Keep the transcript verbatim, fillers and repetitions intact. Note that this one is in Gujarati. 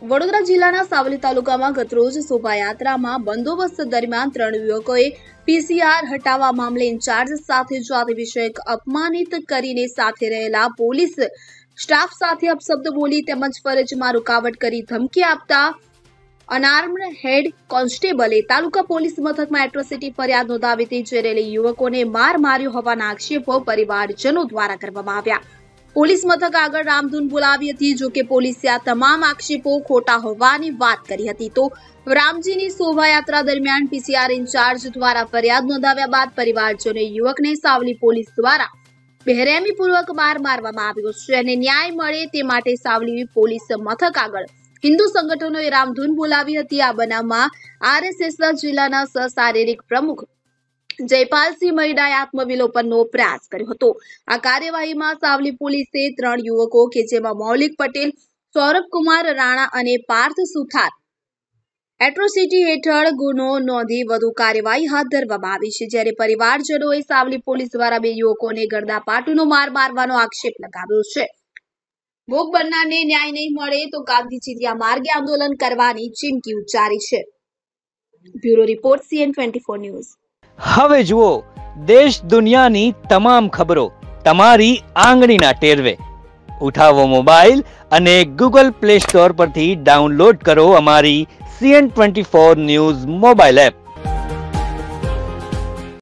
વડોદરા જિલ્લાના સાવલી તાલુકામાં ગતરોજ શોભાયાત્રામાં બંદોબસ્ત દરમિયાન ત્રણ યુવકોએ પીસીઆર હટાવવા મામલે ઇન્ચાર્જ સાથે જાતિ વિષયક અપમાનિત કરીને સાથે રહેલા પોલીસ સ્ટાફ સાથે અપશબ્દ બોલી તેમજ ફરજમાં રૂકાવટ કરી ધમકી આપતા અનાર્મ્ડ હેડ કોન્સ્ટેબલે તાલુકા પોલીસ મથકમાં એટ્રોસિટી ફરિયાદ નોંધાવી હતી, જ્યારે યુવકોને માર માર્યો હોવાના આક્ષેપો પરિવારજનો દ્વારા કરવામાં આવ્યા। પોલીસ મથક આગળ રામધૂન બોલાવી હતી, જો કે પોલીસે આ તમામ આક્ષેપો ખોટા હોવાની વાત કરી હતી। તો રામજીની શોભાયાત્રા દરમિયાન પીસીઆર ઇન્ચાર્જ દ્વારા ફરિયાદ નોંધાવ્યા બાદ પરિવારજનોએ યુવકને સાવલી પોલીસ દ્વારા બેરહેમીપૂર્વક માર મારવામાં આવ્યો છે અને ન્યાય મળે તે માટે સાવલી પોલીસ મથક આગળ હિન્દુ સંગઠનોએ રામધૂન બોલાવી હતી। આ બનાવમાં આરએસએસ જિલ્લાના સહશારીરિક પ્રમુખ જયપાલસિંહ મૈડાએ આત્મવિલોપનનો પ્રયાસ કર્યો હતો। આ કાર્યવાહીમાં સાવલી પોલીસે ત્રણ યુવકો કે જેમાં મૌલિક પટેલ, સૌરભ કુમાર રાણા અને પાર્થ સુથાર એટ્રોસિટી હેઠળ ગુનો નોંધી વધુ કાર્યવાહી હાથ ધરવામાં આવી છે, જ્યારે પરિવારજનોએ સાવલી પોલીસ દ્વારા બે યુવકોને ગળદાપાટુનો માર મારવાનો આક્ષેપ લગાવ્યો છે। ભોગ બનનારને ન્યાય નહીં મળે તો ગાંધીજીના માર્ગે આંદોલન કરવાની ચીમકી ઉચ્ચારી છે। Bureau report CN twenty four news. હવે જુઓ દેશ દુનિયાની તમામ ખબરો તમારી આંગળીના ટેરવે। ઉઠાવો મોબાઈલ અને ગૂગલ પ્લે સ્ટોર પરથી ડાઉનલોડ કરો અમારી CN twenty four news mobile app.